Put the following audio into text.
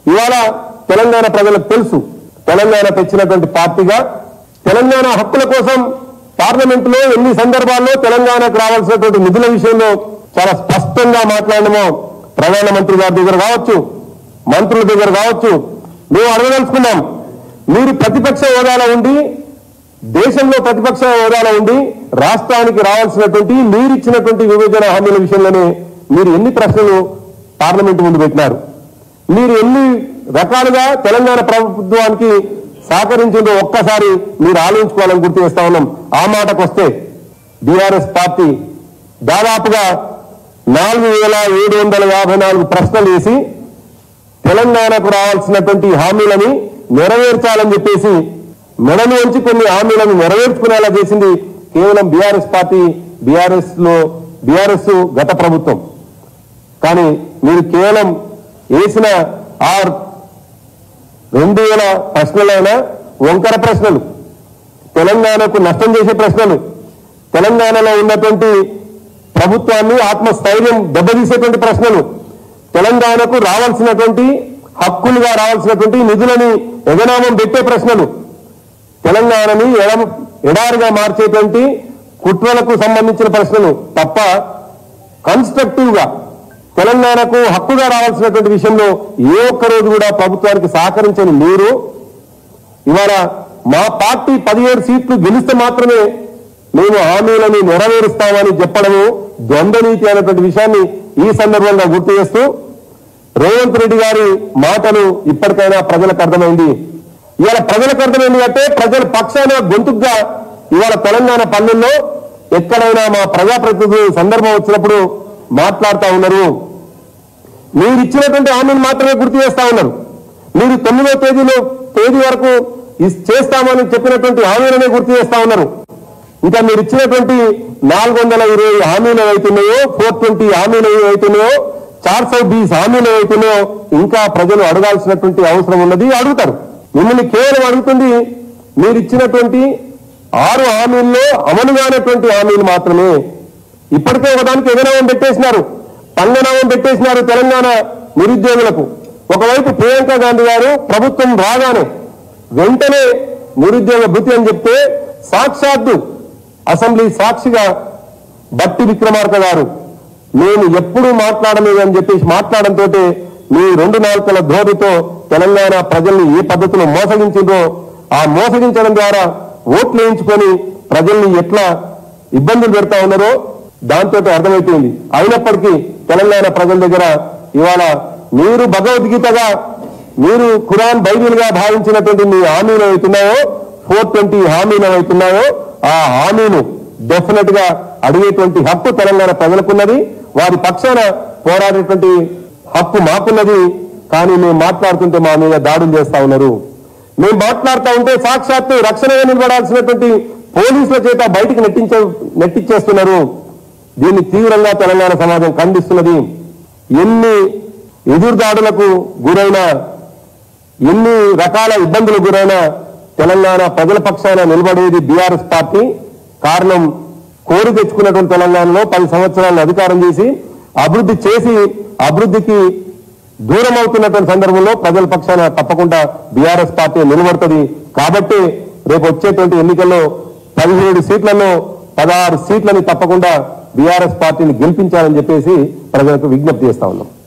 ఇవాళ తెలంగాణ ప్రజలకు తెలుసు, తెలంగాణ తెచ్చినటువంటి పార్టీగా తెలంగాణ హక్కుల కోసం పార్లమెంటులో ఎన్ని సందర్భాల్లో తెలంగాణకు రావాల్సినటువంటి నిధుల విషయంలో చాలా స్పష్టంగా మాట్లాడమో ప్రధానమంత్రి గారి దగ్గర కావచ్చు, మంత్రుల దగ్గర కావచ్చు, మేము అడగదలుచుకున్నాం. మీరు ప్రతిపక్ష హోదాలో ఉండి, దేశంలో ప్రతిపక్ష హోదాలో ఉండి రాష్ట్రానికి రావాల్సినటువంటి మీరిచ్చినటువంటి విభజన హామీల విషయంలోనే మీరు ఎన్ని ప్రశ్నలు పార్లమెంటు ముందు పెట్టినారు? మీరు ఎన్ని రకాలుగా తెలంగాణ ప్రభుత్వానికి సహకరించిందో ఒక్కసారి మీరు ఆలోచించుకోవాలని గుర్తు చేస్తా ఉన్నాం. ఆ మాటకు వస్తే బీఆర్ఎస్ పార్టీ దాదాపుగా 4754 ప్రశ్నలు వేసి తెలంగాణకు రావాల్సినటువంటి హామీలని నెరవేర్చాలని చెప్పేసి మెడలు వంచి కొన్ని హామీలను నెరవేర్చుకునేలా చేసింది కేవలం బీఆర్ఎస్ పార్టీ, బీఆర్ఎస్ గత ప్రభుత్వం. కానీ మీరు కేవలం వేసిన 2000 ప్రశ్నలైనా వంకర ప్రశ్నలు, తెలంగాణకు నష్టం చేసే ప్రశ్నలు, తెలంగాణలో ఉన్నటువంటి ప్రభుత్వాన్ని ఆత్మస్థైర్యం దెబ్బతీసేటువంటి ప్రశ్నలు, తెలంగాణకు రావాల్సినటువంటి హక్కులుగా రావాల్సినటువంటి నిధులని ఎగనామం పెట్టే ప్రశ్నలు, తెలంగాణని ఎడారిగా మార్చేటువంటి కుట్రలకు సంబంధించిన ప్రశ్నలు తప్ప కన్స్ట్రక్టివ్ గా తెలంగాణకు హక్కుగా రావాల్సినటువంటి విషయంలో ఏ ఒక్క రోజు కూడా ప్రభుత్వానికి సహకరించని మీరు ఇవాళ మా పార్టీ 17 సీట్లు గెలిస్తే మాత్రమే మేము హామీలను నెరవేరుస్తామని చెప్పడము ద్వంద్వనీతి అనేటువంటి విషయాన్ని ఈ సందర్భంగా గుర్తు చేస్తూ, రేవంత్ రెడ్డి గారి మాటలు ఇప్పటికైనా ప్రజలకు అర్థమైంది. ఇవాళ ప్రజలకు అర్థమైంది అంటే ప్రజల పక్షాన గొంతుగా ఇవాళ తెలంగాణ పల్లెల్లో ఎక్కడైనా మా ప్రజాప్రతినిధులు సందర్భం వచ్చినప్పుడు మాట్లాడుతూ ఉన్నారు. మీరు ఇచ్చినటువంటి హామీని మాత్రమే గుర్తు చేస్తా ఉన్నారు. మీరు 9వ తేదీ వరకు చేస్తామని చెప్పినటువంటి హామీలనే గుర్తు చేస్తా ఉన్నారు. ఇంకా మీరు ఇచ్చినటువంటి 420 హామీలు ఏవైతున్నాయో, 420 హామీలు ఏవైతున్నాయో, 420 హామీలు ఏవైతున్నాయో ఇంకా ప్రజలు అడగాల్సినటువంటి అవసరం ఉన్నది, అడుగుతారు. మిమ్మల్ని కేవలం అడుగుతుంది మీరు ఇచ్చినటువంటి 6 హామీల్లో అమలు కానటువంటి హామీలు మాత్రమే. ఇప్పటికే ఒకదానికి ఎగనామం పెట్టేసినారు, పంగనామం పెట్టేసినారు తెలంగాణ నిరుద్యోగులకు. ఒకవైపు ప్రియాంక గాంధీ గారు ప్రభుత్వం రాగానే వెంటనే నిరుద్యోగ భృతి అని చెప్తే సాక్షాత్తు అసెంబ్లీ సాక్షిగా బట్టి విక్రమార్క గారు నేను ఎప్పుడూ మాట్లాడలేదు అని చెప్పేసి మాట్లాడంతో మీ 2 నాలుకల ధోరణితో తెలంగాణ ప్రజల్ని ఏ పద్ధతిలో మోసగించిందో ఆ మోసగించడం ద్వారా ఓట్లు వేయించుకొని ప్రజల్ని ఎట్లా ఇబ్బందులు పెడతా ఉన్నారో దాంతో అర్థమైపోయింది. అయినప్పటికీ తెలంగాణ ప్రజల దగ్గర ఇవాళ మీరు భగవద్గీతగా, మీరు ఖురాన్ బైబిల్గా భావించినటువంటి మీ హామీలు అవుతున్నాయో, 420 హామీలు అవుతున్నాయో ఆ హామీలు డెఫినెట్ గా అడిగేటువంటి హక్కు తెలంగాణ ప్రజలకున్నది, వారి పక్షాన పోరాడేటువంటి హక్కు మాకున్నది. కానీ మేము మాట్లాడుతుంటే మా మీద దాడులు చేస్తా ఉన్నారు. మేము మాట్లాడుతూ ఉంటే సాక్షాత్తు రక్షణగా నిలబడాల్సినటువంటి పోలీసుల చేత బయటికి నెట్టిచ్చేస్తున్నారు. దీన్ని తీవ్రంగా తెలంగాణ సమాజం ఖండిస్తున్నది. ఎన్ని ఎదురుదాడులకు గురైనా, ఎన్ని రకాల ఇబ్బందులకు గురైనా తెలంగాణ ప్రజల పక్షాన నిలబడేది బీఆర్ఎస్ పార్టీ. కారణం కోరి తెచ్చుకున్నటువంటి తెలంగాణలో 10 సంవత్సరాలను అధికారం చేసి అభివృద్ధికి దూరం అవుతున్నటువంటి సందర్భంలో ప్రజల పక్షాన తప్పకుండా బీఆర్ఎస్ పార్టీ నిలబడుతుంది. కాబట్టి రేపు వచ్చేటువంటి ఎన్నికల్లో 17 సీట్లలో 16 సీట్లని తప్పకుండా బీఆర్ఎస్ పార్టీని గెలిపించాలని చెప్పేసి ప్రజలకు విజ్ఞప్తి చేస్తా ఉన్నాం.